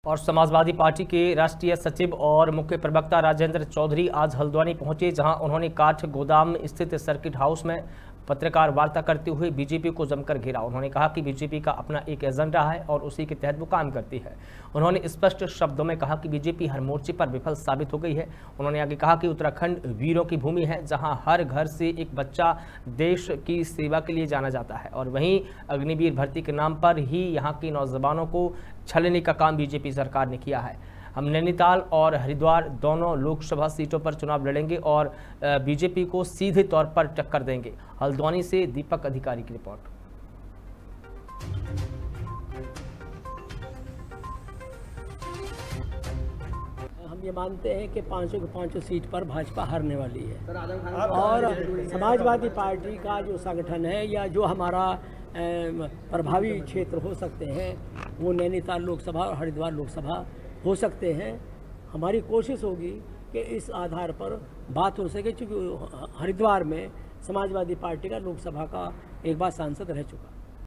और समाजवादी पार्टी के राष्ट्रीय सचिव और मुख्य प्रवक्ता राजेंद्र चौधरी आज हल्द्वानी पहुंचे, जहां उन्होंने काठ गोदाम स्थित सर्किट हाउस में पत्रकार वार्ता करते हुए बीजेपी को जमकर घेरा। उन्होंने कहा कि बीजेपी का अपना एक एजेंडा है और उसी के तहत वो काम करती है। उन्होंने स्पष्ट शब्दों में कहा कि बीजेपी हर मोर्चे पर विफल साबित हो गई है। उन्होंने आगे कहा कि उत्तराखंड वीरों की भूमि है, जहां हर घर से एक बच्चा देश की सेवा के लिए जाना जाता है, और वहीं अग्निवीर भर्ती के नाम पर ही यहाँ के नौजवानों को छलने का काम बीजेपी सरकार ने किया है। हम नैनीताल और हरिद्वार दोनों लोकसभा सीटों पर चुनाव लड़ेंगे और बीजेपी को सीधे तौर पर टक्कर देंगे। हल्द्वानी से दीपक अधिकारी की रिपोर्ट। हम ये मानते हैं कि 500 की 500 सीट पर भाजपा हारने वाली है और समाजवादी पार्टी का जो संगठन है या जो हमारा प्रभावी क्षेत्र हो सकते हैं वो नैनीताल लोकसभा और हरिद्वार लोकसभा हो सकते हैं। हमारी कोशिश होगी कि इस आधार पर बात हो सके, क्योंकि हरिद्वार में समाजवादी पार्टी का लोकसभा का एक बार सांसद रह चुका।